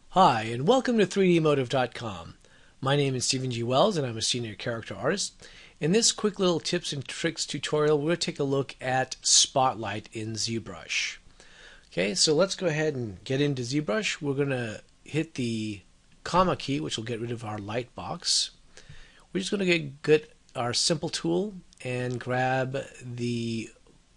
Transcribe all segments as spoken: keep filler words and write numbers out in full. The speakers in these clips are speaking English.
Hi, and welcome to three d motive dot com. My name is Stephen G. Wells, and I'm a senior character artist. In this quick little tips and tricks tutorial, we're going to take a look at Spotlight in ZBrush. Okay, so let's go ahead and get into ZBrush. We're going to hit the comma key, which will get rid of our light box. We're just going to get, get our simple tool and grab the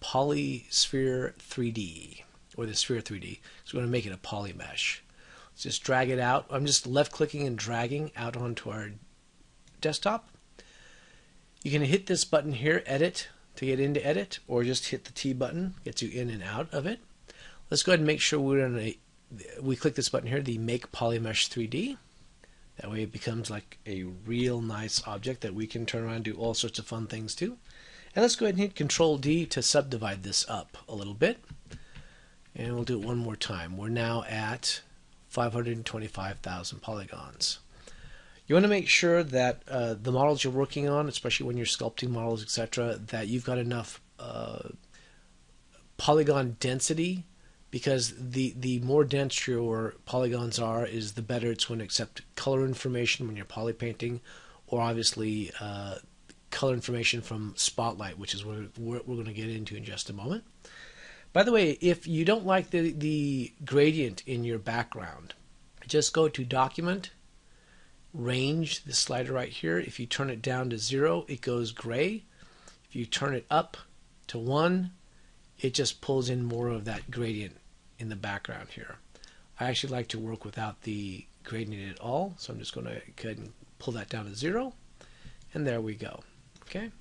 Polysphere three D, or the Sphere three D. So we're going to make it a poly mesh. Just drag it out. I'm just left clicking and dragging out onto our desktop. You can hit this button here, edit, to get into edit, or just hit the T button, gets you in and out of it. Let's go ahead and make sure we're in a, we click this button here, the Make Polymesh three D. That way it becomes like a real nice object that we can turn around and do all sorts of fun things to. And let's go ahead and hit Control D to subdivide this up a little bit. And we'll do it one more time. We're now at five hundred twenty-five thousand polygons. You want to make sure that uh, the models you're working on, especially when you're sculpting models, et cetera, that you've got enough uh, polygon density, because the, the more dense your polygons are, is the better it's going to accept color information when you're poly painting, or obviously uh, color information from Spotlight, which is what we're, we're going to get into in just a moment. By the way, if you don't like the, the gradient in your background, just go to Document, Range, this slider right here. If you turn it down to zero, it goes gray. If you turn it up to one, it just pulls in more of that gradient in the background here. I actually like to work without the gradient at all, so I'm just going to go ahead and pull that down to zero, and there we go. Okay.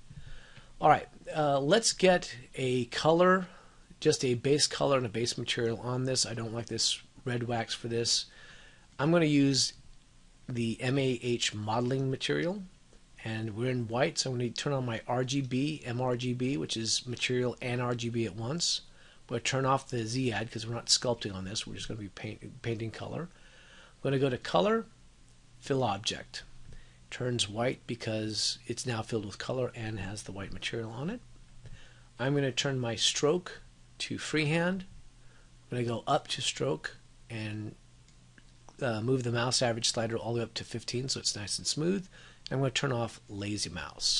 All right, uh, let's get a color. Just a base color and a base material on this. I don't like this red wax for this. I'm going to use the M A H modeling material, and we're in white, so I'm going to turn on my R G B, M R G B, which is material and R G B at once. I'm going to turn off the Z add because we're not sculpting on this. We're just going to be paint, painting color. I'm going to go to Color, Fill Object. Turns white because it's now filled with color and has the white material on it. I'm going to turn my stroke to freehand. I'm going to go up to stroke and uh, move the mouse average slider all the way up to fifteen so it's nice and smooth. I'm going to turn off lazy mouse.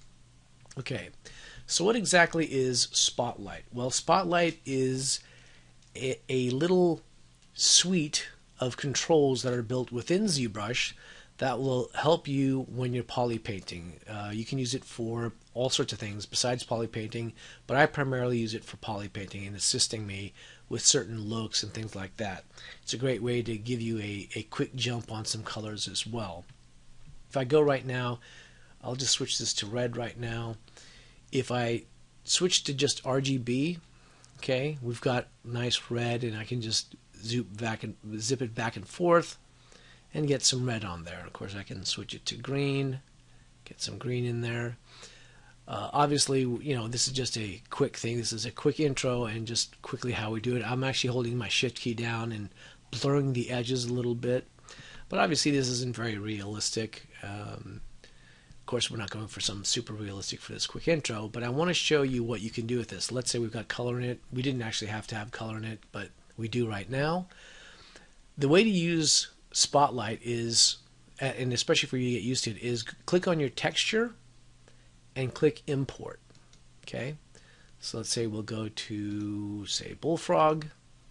Okay, so what exactly is Spotlight? Well, Spotlight is a, a little suite of controls that are built within ZBrush that will help you when you're poly painting. Uh, you can use it for all sorts of things besides poly painting, but I primarily use it for poly painting and assisting me with certain looks and things like that. It's a great way to give you a, a quick jump on some colors as well. If I go right now, I'll just switch this to red right now. If I switch to just R G B, okay, we've got nice red, and I can just zoom back and zip it back and forth and get some red on there. Of course, I can switch it to green, get some green in there. Uh, obviously, you know, this is just a quick thing. This is a quick intro and just quickly how we do it. I'm actually holding my shift key down and blurring the edges a little bit. But obviously, this isn't very realistic. Um, of course, we're not going for some super realistic for this quick intro, but I want to show you what you can do with this. Let's say we've got color in it. We didn't actually have to have color in it, but we do right now. The way to use Spotlight is, and especially for you to get used to it, is click on your texture and click import. Okay, so let's say we'll go to, say, bullfrog,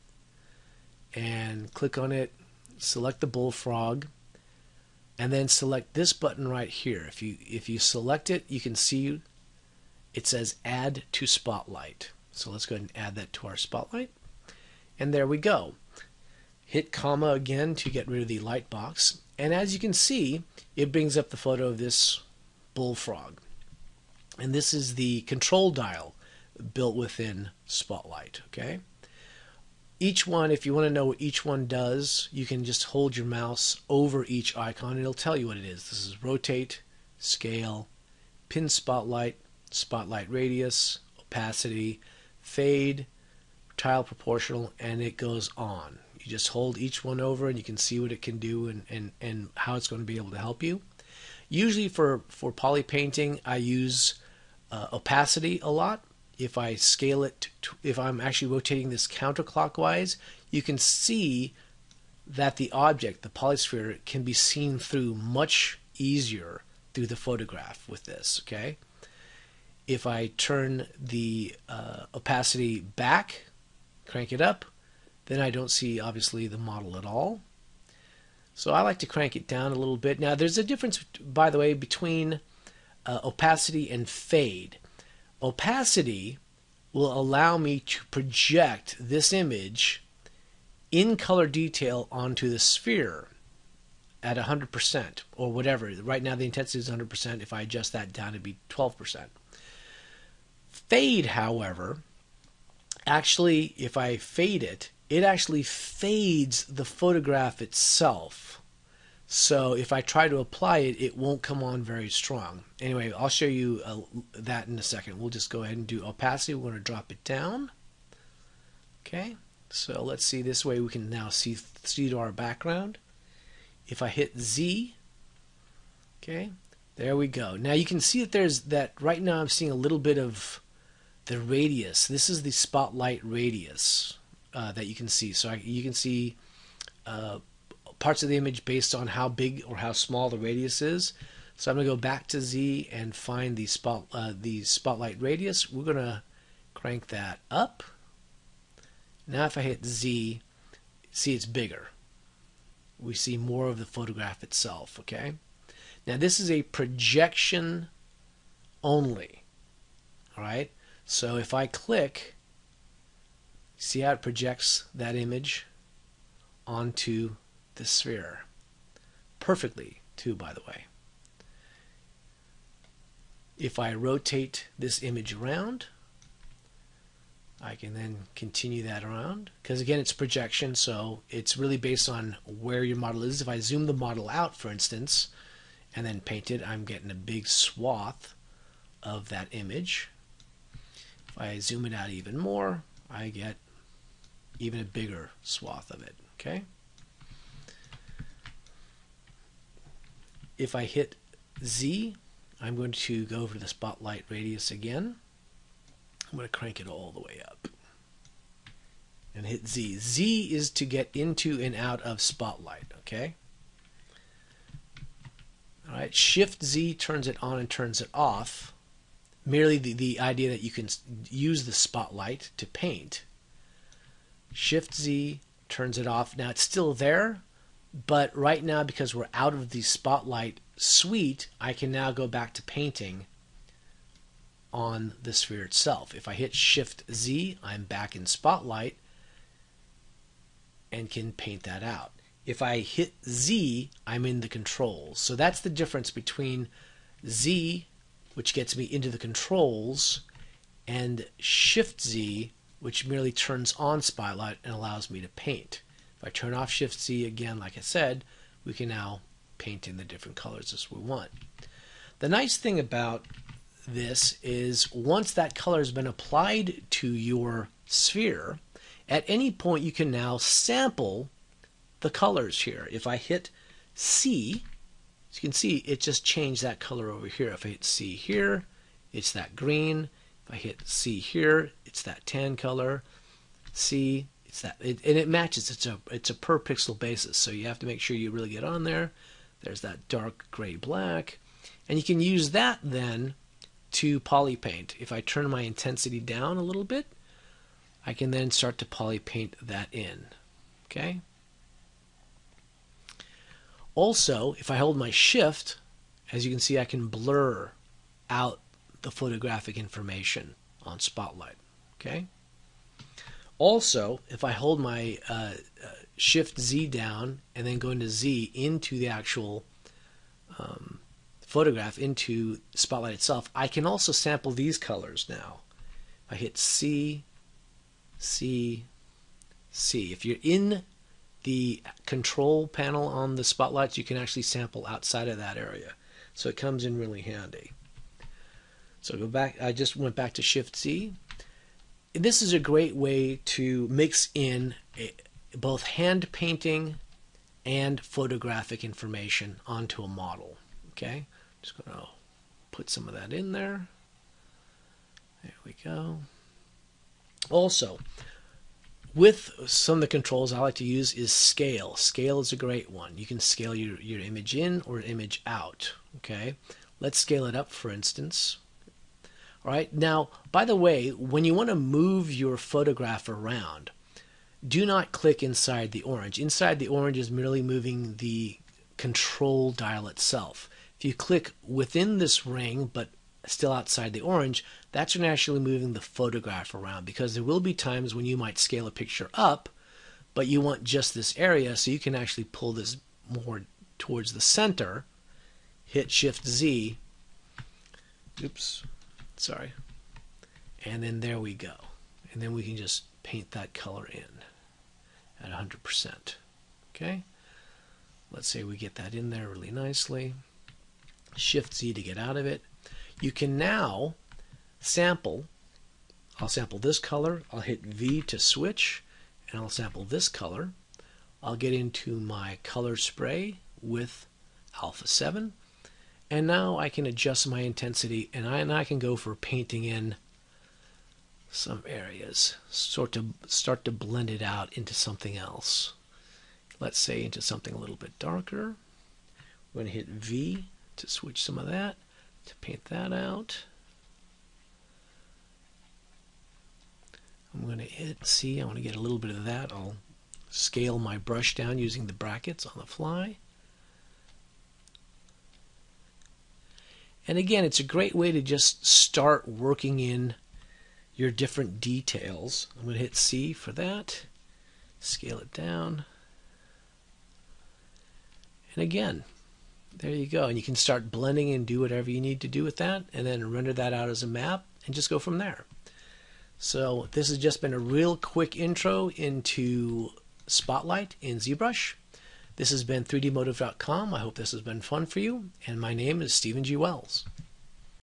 and click on it, select the bullfrog, and then select this button right here. If you if you select it, you can see it says add to Spotlight. So let's go ahead and add that to our Spotlight, and there we go. Hit comma again to get rid of the light box, and as you can see, it brings up the photo of this bullfrog. And this is the control dial built within Spotlight. Okay. Each one, if you want to know what each one does, you can just hold your mouse over each icon and it'll tell you what it is. This is rotate, scale, pin spotlight, spotlight radius, opacity, fade, tile proportional, and it goes on. You just hold each one over and you can see what it can do and, and, and how it's going to be able to help you. Usually for, for poly painting, I use uh, opacity a lot. If I scale it, to, if I'm actually rotating this counterclockwise, you can see that the object, the polysphere, can be seen through much easier through the photograph with this. Okay, if I turn the uh, opacity back, crank it up, then I don't see obviously the model at all. So I like to crank it down a little bit. Now there's a difference, by the way, between uh, opacity and fade. Opacity will allow me to project this image in color detail onto the sphere at one hundred percent or whatever. Right now the intensity is one hundred percent. If I adjust that down, it'd be twelve percent. Fade, however, actually, if I fade it, it actually fades the photograph itself. So if I try to apply it, it won't come on very strong. Anyway, I'll show you uh, that in a second. We'll just go ahead and do opacity. We're going to drop it down. Okay, so let's see. This way we can now see, see to our background. If I hit Z, okay, there we go. Now you can see that there's that right now I'm seeing a little bit of the radius. This is the spotlight radius uh, that you can see. So I, you can see uh, parts of the image based on how big or how small the radius is. So I'm going to go back to Z and find the spot uh, the spotlight radius. We're going to crank that up. Now if I hit Z, see it's bigger. We see more of the photograph itself. Okay. Now this is a projection only. All right. So if I click, see how it projects that image onto the sphere perfectly too, by the way. If I rotate this image around, I can then continue that around, because again it's projection, so it's really based on where your model is. If I zoom the model out, for instance, and then paint it, I'm getting a big swath of that image. If I zoom it out even more, I get even a bigger swath of it. Okay. If I hit Z, I'm going to go over the spotlight radius again. I'm going to crank it all the way up and hit Z. Z is to get into and out of spotlight. Okay. All right. Shift Z turns it on and turns it off. Merely the, the idea that you can use the spotlight to paint. Shift Z turns it off. Now it's still there, but right now because we're out of the spotlight suite, I can now go back to painting on the sphere itself. If I hit Shift Z, I'm back in spotlight and can paint that out. If I hit Z, I'm in the controls. So that's the difference between Z, which gets me into the controls, and Shift Z, which merely turns on spotlight and allows me to paint. If I turn off Shift Z again, like I said, we can now paint in the different colors as we want. The nice thing about this is once that color has been applied to your sphere, at any point you can now sample the colors here. If I hit C, as you can see, it just changed that color over here. If I hit C here, it's that green. If I hit C here, it's that tan color. C, it's that, it, and it matches. It's a it's a per pixel basis, so you have to make sure you really get on there. There's that dark gray black, and you can use that then to poly paint. If I turn my intensity down a little bit, I can then start to poly paint that in. Okay. Also, if I hold my Shift, as you can see, I can blur out the photographic information on Spotlight. Okay. Also, if I hold my uh, uh, Shift Z down and then go into Z into the actual um, photograph, into Spotlight itself, I can also sample these colors now. If I hit C, C, C. If you're in the control panel on the spotlights, you can actually sample outside of that area. So it comes in really handy. So go back, I just went back to Shift Z. This is a great way to mix in a, both hand painting and photographic information onto a model. Okay, just going to put some of that in there. There we go. Also, With some of the controls I like to use is scale. Scale is a great one. You can scale your, your image in or image out. Okay, let's scale it up, for instance. All right, now, by the way, when you want to move your photograph around, do not click inside the orange. Inside the orange is merely moving the control dial itself. If you click within this ring, but still outside the orange, that's when you're actually moving the photograph around, because there will be times when you might scale a picture up, but you want just this area, so you can actually pull this more towards the center, hit Shift Z, oops, sorry, and then there we go. And then we can just paint that color in at one hundred percent. Okay, let's say we get that in there really nicely. Shift Z to get out of it. You can now sample. I'll sample this color. I'll hit V to switch, and I'll sample this color. I'll get into my color spray with alpha seven, and now I can adjust my intensity, and I, and I can go for painting in some areas, sort to start to blend it out into something else. Let's say into something a little bit darker. We're going to hit V to switch some of that, to paint that out. I'm going to hit C. I want to get a little bit of that. I'll scale my brush down using the brackets on the fly. And again, it's a great way to just start working in your different details. I'm going to hit C for that, scale it down, and again, there you go. And you can start blending and do whatever you need to do with that, and then render that out as a map and just go from there. So this has just been a real quick intro into Spotlight in ZBrush. This has been three D motive dot com. I hope this has been fun for you, and my name is Stephen G. Wells.